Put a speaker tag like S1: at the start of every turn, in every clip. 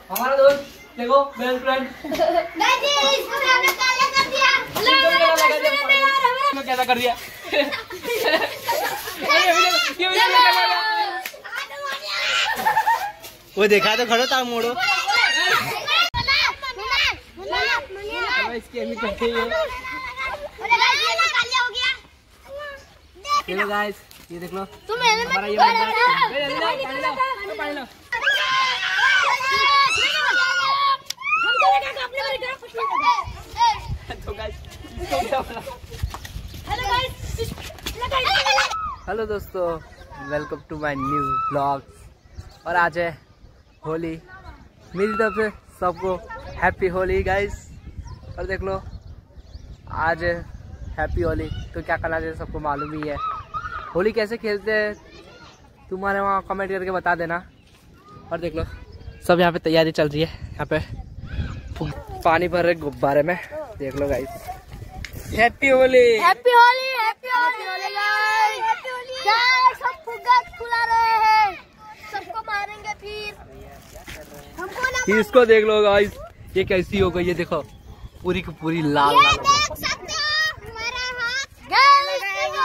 S1: हमारा दोस्त देखो बेस्ट फ्रेंड कैसा कर दिया
S2: वो देखा तो खड़ो था मोड़ो
S1: इसकी अभी करते ही है गाइस, ये देख लो हमारा ये बंदा हेलो दोस्तों, welcome to my new blog. और आज है होली। मेरी तरफ से सबको हैप्पी होली गाइस। और देख लो आज हैप्पी होली, तो क्या करना चाहिए सबको मालूम ही है। होली कैसे खेलते हैं तुम्हारे वहाँ कमेंट करके बता देना। और देख लो सब यहाँ पे तैयारी चल रही है, यहाँ पे पानी भर रहे गुब्बारे में। देख लो guys, happy Holi,
S3: happy Holi, happy Holi guys. सब फुग्गा फुला रहे हैं, सबको मारेंगे फिर हमको ना।
S1: इसको देख लो गाइस, ये कैसी हो गई है, देखो पूरी की पूरी लाल लाल।
S3: देख सकते हो हमारा हाथ गाइस,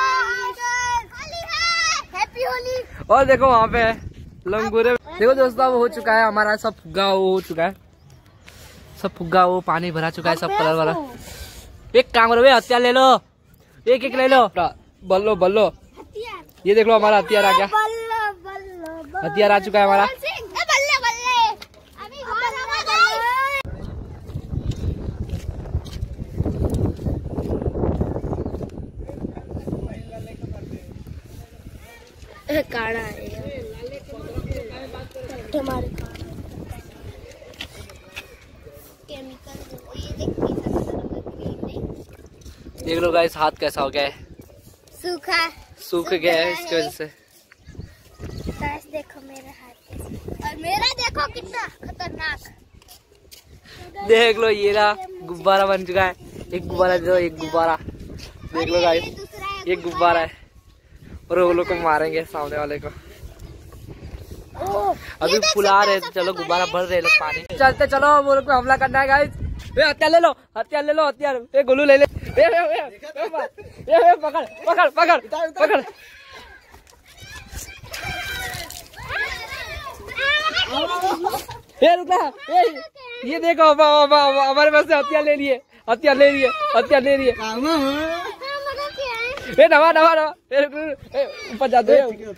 S3: हैप्पी होली।
S1: और देखो वहाँ पे लंगूरे। देखो दोस्तों, अब हो चुका है हमारा सब फुग्गा हो चुका है, सब फुग्गा वो पानी भरा चुका है, सब कलर वाला। एक काम करो, हथियार ले लो, एक एक ले लो। बल्लो बल्लो, ये देख लो हमारा हथियार आ गया, हथियार आ चुका है हमारा।
S3: काढ़ा है हमारे केमिकल।
S1: देख लो गाइस, हाथ कैसा हो गया है, सूख गया है इसकी वजह से।
S3: गाइस देखो मेरा हाथ कैसा, और मेरा देखो कितना खतरनाक।
S1: देख लो ये रहा गुब्बारा बन चुका है। एक गुब्बारा दो, एक गुब्बारा। देख लो गाइस, ये गुब्बारा है और वो लोग को मारेंगे सामने वाले को। अभी फुला रहे, चलो गुब्बारा भर रहे लोग पानी। चलते चलो, वो लोग को हमला करना है गाइस। हथियार ले लो, हथियार ले लो, हथियार। ये गोलू ले ले, पकड़ पकड़ पकड़ पकड़। ये देखो हमारे पास से हथियार ले लिए, हथियार ले लिए, हथियार ले लिए। नवा नवा नवा ऊपर जाते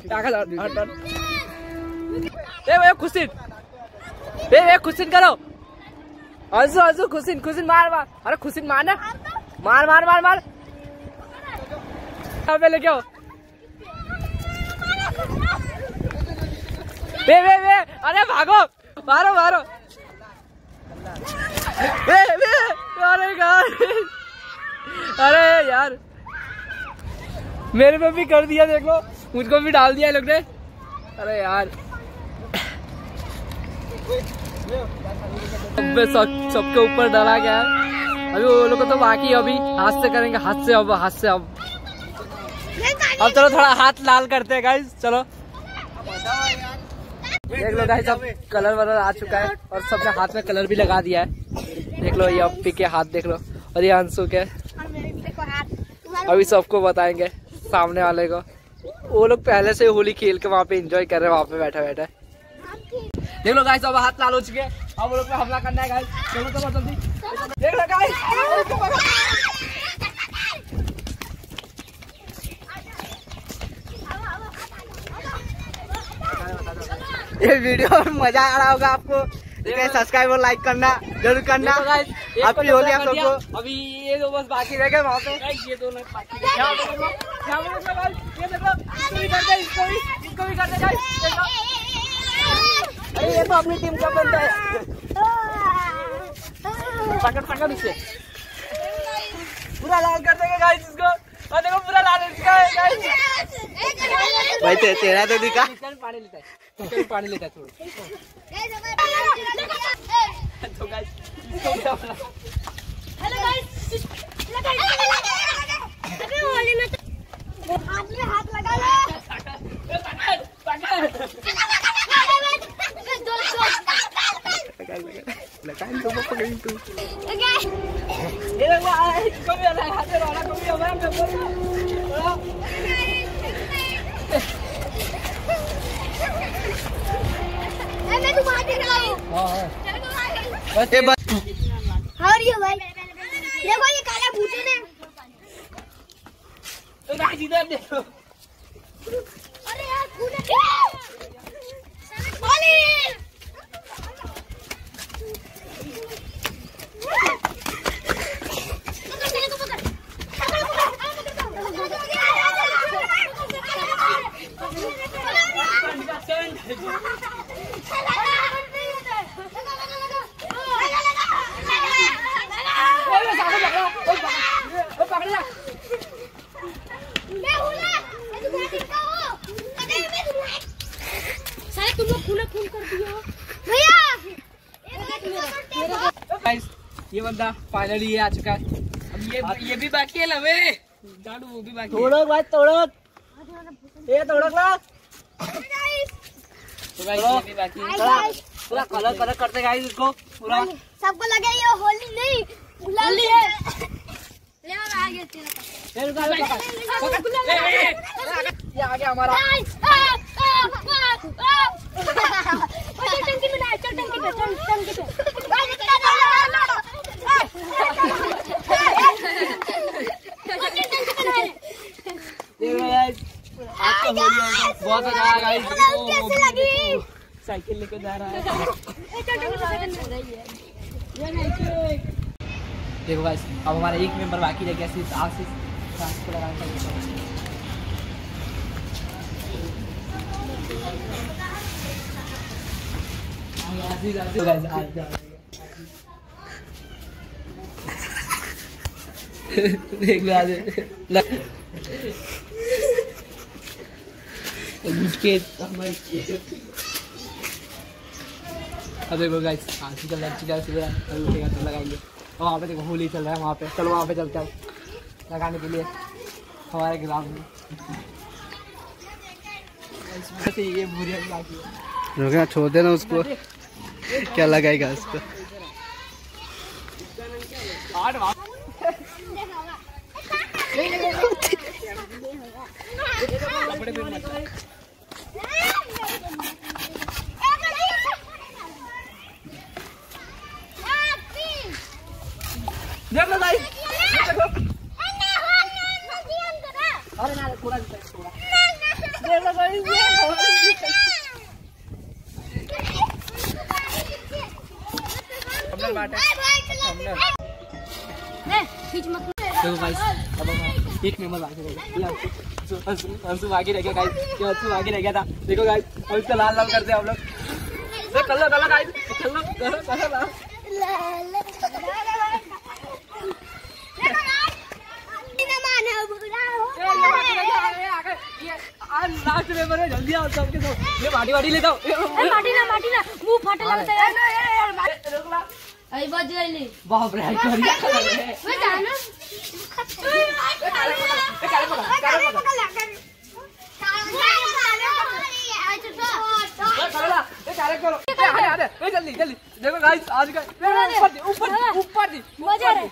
S1: खुशिन, खुशिन करो। अंशु अंशु खुशिन, खुशिन मार मार। अरे खुशिन मार ना, मार मार मार मार। लेके आओ। अरे भागो, मारो मारो। अरे अरे यार, मेरे पे भी कर दिया, देख लो मुझको भी डाल दिया लोग ने। अरे यार सबके ऊपर डाला गया है। अभी वो लोग को तो बाकी, अभी हाथ से करेंगे, हाथ से। अब हाथ से अब चलो थोड़ा हाथ लाल करते हैं गाइस। चलो देख लो गाइस, अब कलर वलर आ चुका है और सबने हाथ में कलर भी लगा दिया है। देख लो ये अप्पी के हाथ देख लो, और ये अंशु के। अभी सबको बताएंगे सामने वाले को। वो लोग पहले से होली खेल के वहाँ पे एंजॉय कर रहे हैं, वहाँ पे बैठे बैठे। देख लो गाइस, अब हाथ लाल हो चुके हैं, अब वो लोग पे हमला करना है गाइस। चलो तो जल्दी देख लो गाइस।
S2: ये वीडियो में मजा आ रहा होगा आपको। सब्सक्राइब और लाइक करना जरूर करना। हैप्पी होली आप सबको।
S1: अभी ये दो बस बाकी रह गए वहाँ पे, ये दोनों बाकी रह गए। इसको भी कर दे गाइस। अरे ये तो अपनी टीम का बंदा है, पकड़ पकड़ इसे, पूरा लाल कर देंगे गाइस इसको। और देखो पूरा लाल हो चुका है गाइस।
S2: भाई तेरा तो दिखा।
S1: पानी लेता है, पानी लेता है थोड़ा। तो गाइस
S3: हेलो गाइस, होली में हाथ में हाथ लगा लो।
S1: टू।
S3: और ये भाई देखो ये काला भूतन है।
S1: देखो
S3: अरे यार ओली तुम लोग खून खून कर दियो भैया।
S1: ये बंदा फाइनली ये आ चुका है। अब ये भी बाकी है लवे जाडू, वो भी बाकी है।
S2: तोड़ो भाई तोड़ो, ये तोड़ो ना।
S1: तो गाइस ये भी बाकी है।
S2: पूरा कलर कलर करते गाइस इसको पूरा।
S3: सबको लगे ये होली नहीं गुलाली है। ले आ गया तेरा
S1: ये आ गया हमारा।
S3: चल टंकी में चल टंकी पे चल टंकी पे
S1: आपका होली बहुत अच्छा है गाइस।
S3: कैसी लगी?
S1: साइकिल लेकर जा रहा है। देखो गाइस अब हमारा एक मेंबर बाकी रह गया, सिर्फ आशीष को लगाना चाहिए। देख लो आज अब देखो गाइस आशीष का लंच का उठेगा तो लगाएंगे। और वहाँ पे देखो होली चल रहा है वहाँ पे। चलो वहाँ पे चलते हैं लगाने के लिए हमारे ग्राउंड में। ये बुरी बाकी है,
S2: रुकना छोड़ देना उसको। क्या लगाएगा उसको?
S1: देख लो भाई,
S3: अरे
S1: ना पूरा देख लो भाई। देखो गाइस अब एक मेंबर बाकी रह गया। अंशु बाकी रह गया गाइस। ये अंशु बाकी रह गया था। देखो गाइस अब इसको लाल लाल करते हैं हम लोग। कर लो गाइस, कर लो लास्ट मेंबर है। जल्दी आओ सबके सब। ये माटी ले जाओ।
S3: माटी ना मुंह फाटे लगता है यार। आई बज गई।
S1: बाप रे मैं जाना जल्दी देखो गाइस आज का ऊपर दी
S3: मजा रे।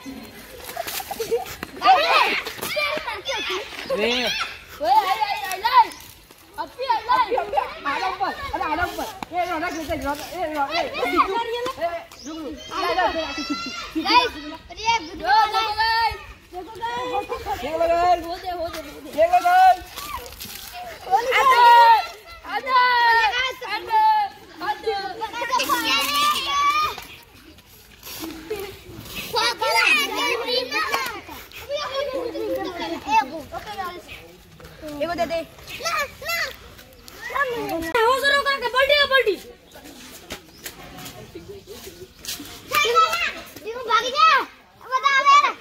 S3: देखो दे दे हो जरा करके पलटी देखो भाग जा बता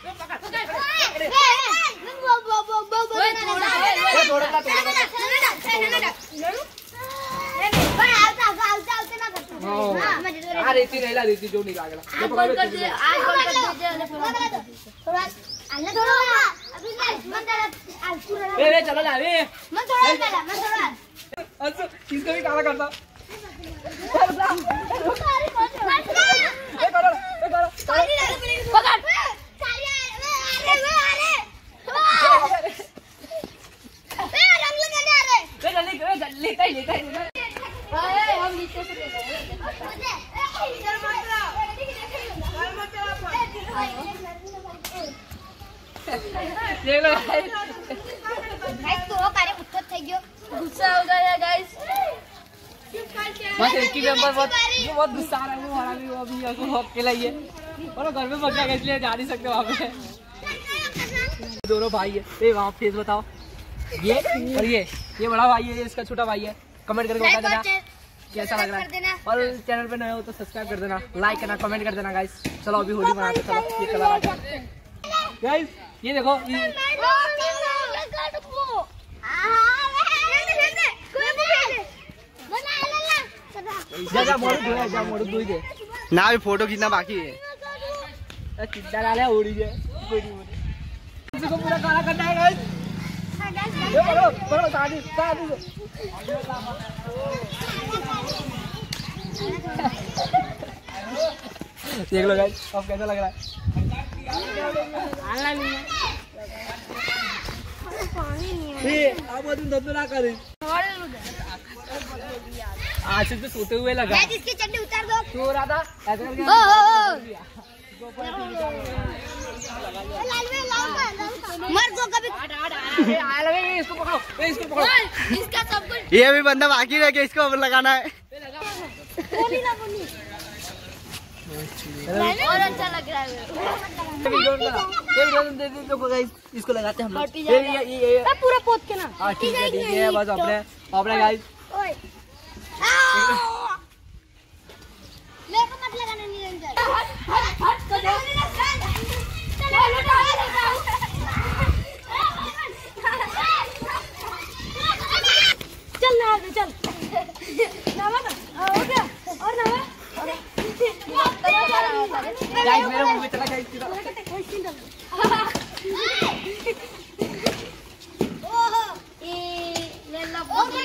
S1: अरे इतनी नहीं ला देती जो निकाल आज कॉल कर दे थोड़ा अन्ना थोड़ा अभी मन ए चलो जा रे मन थोड़ा अच्छा किसको भी काला करता
S3: गुस्सा हो गया गाइस।
S1: बस एक ही मेंबर बहुत गुस्सा आ रहा है, वो हमारा भी, वो अभी अकेला ही है और घर में बच्चा है इसलिए जा नहीं सकते वहाँ पे। दोनों भाई है। ए वहाँ फेस बताओ, ये और ये बड़ा भाई है, ये इसका छोटा भाई है। कमेंट करके बता देना कैसा लग रहा है और चैनल पे नए हो तो सब्सक्राइब कर देना, लाइक करना, कमेंट कर देना गाइस। चलो अभी होली मनाते, चलो ये कलर आ गया गाइस। ये देखो ना भी फोटो खींचना बाकी है। इसको पूरा काला करना है गाइस। देख लो गाइस अब कैसा लग रहा है। आज से तो सोते हुए लगा,
S3: इसकी चड्डी उतार दो।
S1: सो रहा था ऐसा करके
S3: मर दो कभी।
S1: इसको पकड़ो, इसको पकड़ो।
S3: इसका सब कुछ
S2: ये भी बंदा बाकी रह गया, इसको लगाना है।
S3: बोली ना बोली और अच्छा लग रहा है।
S1: इसको लगाते हैं हम लोग।
S3: पूरा पोत के ना।
S1: हाँ ठीक है बस अपने गाइस
S3: मेरे को मत लगाना निरंजन। चल ना चल नावा ना हो गया और नावा
S1: गाइस मेरे मुंह में चला गाइस।
S3: ओहो ये ले लो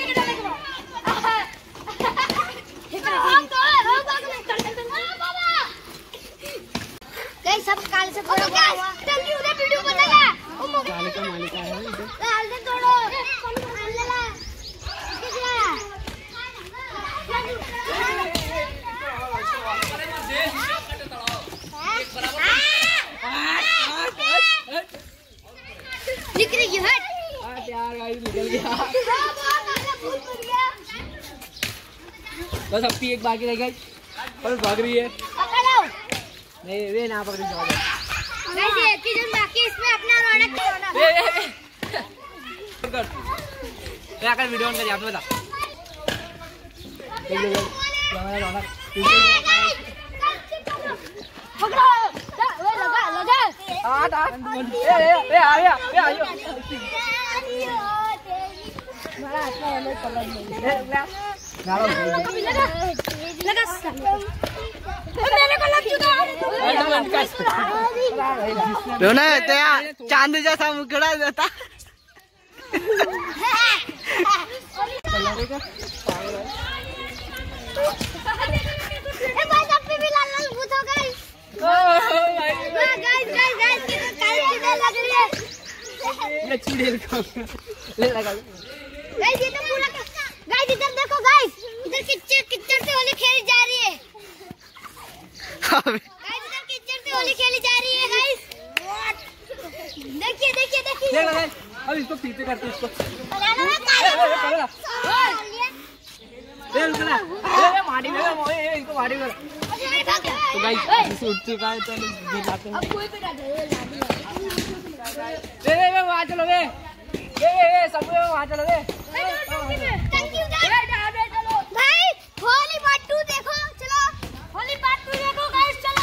S3: सब काल से थोड़ा हुआ जल्दी उधर वीडियो बनेगा। ओ काले का मालिक है इधर डाल दे थोड़ो ले ला दिख रही है। हट
S1: यार गाइस निकल गया बस। अब एक बाकी रह गई और भाग रही है।
S3: पकड़ो
S1: नहीं वे ना पकड़ी जाओ
S3: गाइस एक ही जन बाकी इसमें अपना रौनक
S1: कर क्या कर वीडियो ऑन कर यहां पे बता। हमारा रौनक
S3: पकड़ो वो लगा लगा
S1: आ आया
S3: बड़ा अच्छा है कलर में
S1: लगा
S3: मेरे को लग चुका
S2: रोना चांद जैसा मुखड़ा देता। भी लाल लाल भूत हो गई। गाइस लग रही है
S1: ये चीड़े ले लगा
S3: गाइस। ये तो पूरा गाइस इधर देखो गाइस, इधर किच्चर से होली खेली जा रही है गाइस। इधर किच्चर से होली खेली जा रही है गाइस। देखिए देखिए देखिए
S1: देख गाइस अब इसको पीछे करते इसको माटी में इसको माटी में। तो गाइस इसे उठ चुका है तो दिखाते हैं।
S3: अब कोई पे डाल
S1: वे वहां चलो वे सब वहां चलो वे।
S3: भाई होली पार्ट 2 देखो, चलो होली पार्ट 2 देखो गाइस। चलो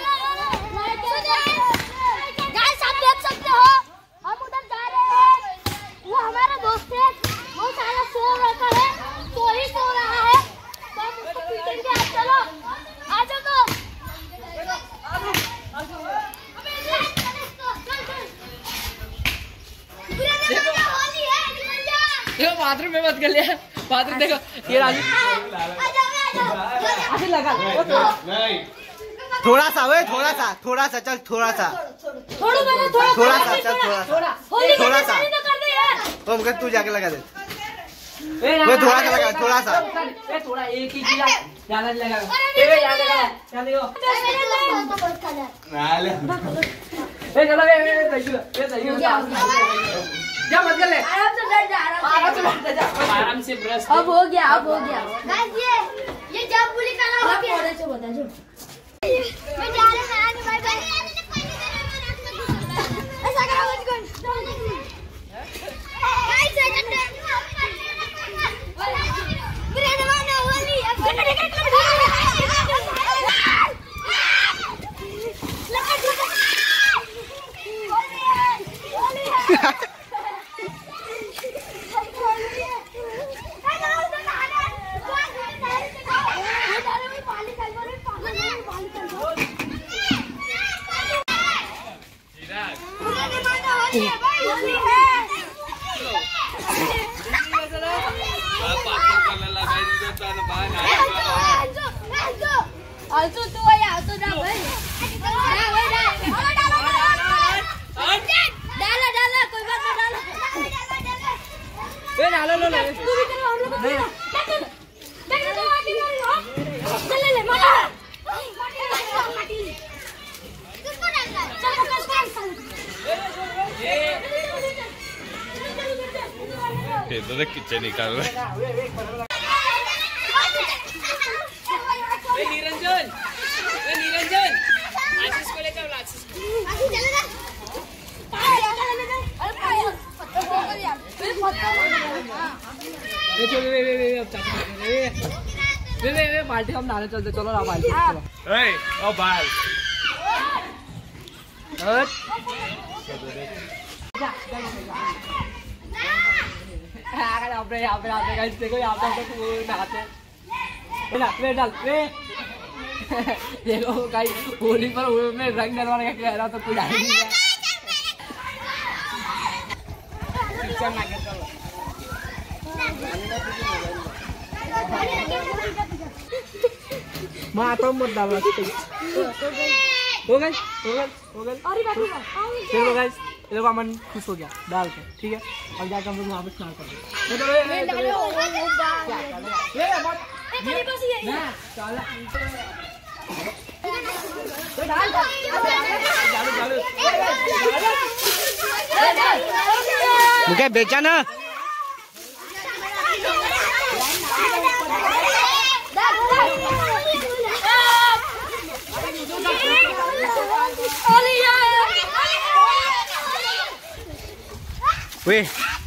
S3: गाइस आप देख सकते हो हम उधर जा रहे हैं। वो हमारा दोस्त है, वो सारा सो रखा है, सो ही सो रहा है तो हम उसको पीटेंगे। आप चलो आ जाओ तो
S1: देखो बाथरूम में मत कर लिया। बाथरूम देखो ये राजू आगे लगा
S2: थोड़ा सा चल थोड़ा सा
S3: थोड़ा सा
S2: चल
S3: थोड़ा सा
S2: तो तू जाके लगा दे वो थोड़ा सा लगा थोड़ा सा
S1: थोड़ा एक ही ज्यादा लगा आराम से ब्रश
S3: अब हो गया ये जब पुलिस का हो गया मैं जा रहा हूं आगे बाय बाय ऐसा करो मुझको गाइस मेरे जमाना Holi Also tu ya, also dah bhai. डाला कोई बात नहीं डाला.
S1: ए डालो लो ले.
S3: तू भी करो हम लोग को. देख तो आगे मार लो. चल ले मार. माटी. किसको डालना है? चल फोकस कर.
S4: ये तो देख किच्चे निकाल रहा है।
S1: निरंजन आशीष को लेकर आशीष को
S3: चलेगा
S1: वे बाल्टी हम नहाने चलते चलो ना बाल्टी चलो
S4: ओ बाल
S1: यहाँ पे देखो यहाँ पे नहाते वे डाल वे देखो कहीं होली पर में रंग डलवाने का कह रहा तो कोई डाल नहीं माँ तो मत डालना हो गए चलो गाइस ये लोग अमन खुश हो गया डाल के ठीक है अब जाकर हम लोग वहाँ पे स्नान करेंगे
S2: मुझे बेचा ना वे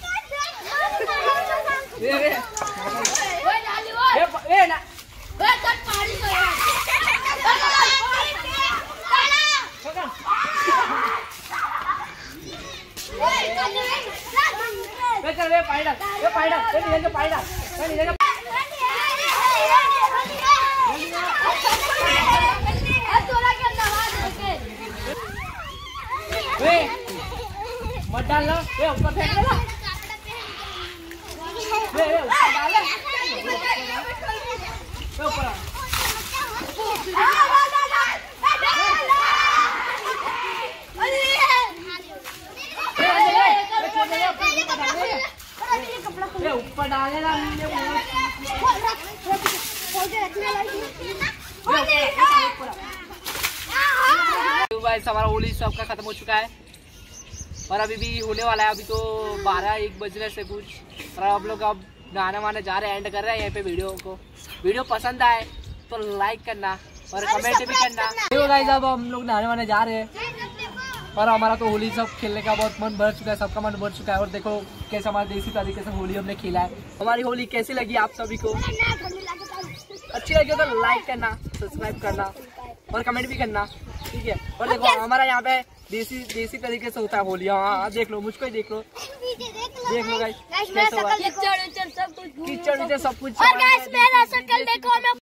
S1: मत डालना ऊपर फेंक देना ऊपर ऊपर डालेगा हमारा होली सबका खत्म हो चुका है और अभी भी होने वाला है। अभी तो 12-1 बजने से कुछ और हम लोग अब गाना वाने जा रहे हैं एंड कर रहे हैं यहाँ पे वीडियो पसंद आए तो लाइक करना और कमेंट भी करना। तो गाइस अब हम लोग नहाने वाने जा रहे हैं और हमारा तो होली सब खेलने का बहुत मन भर चुका है, सबका मन भर चुका है। और देखो कैसे हमारे देसी तरीके से होली हमने खेला है। हमारी होली कैसी लगी आप सभी को? अच्छी लगी तो लाइक करना, सब्सक्राइब करना और कमेंट भी करना ठीक है। और देखो हमारा यहाँ पे देसी तरीके से होता है होली। हाँ देख लो, मुझको ही देख लो गाइस, कीचड़ सब कुछ।